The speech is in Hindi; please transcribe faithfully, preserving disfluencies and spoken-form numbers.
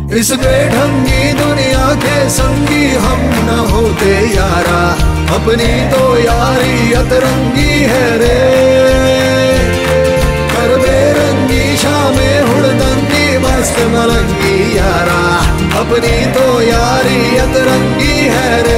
इस बेढंगी दुनिया के संगी हम न होते यारा, अपनी तो यारी अतरंगी है रे। कर बेरंगी शामे हुड़दंगी मस्त मलंगी यारा, अपनी तो यारी अतरंगी है रे।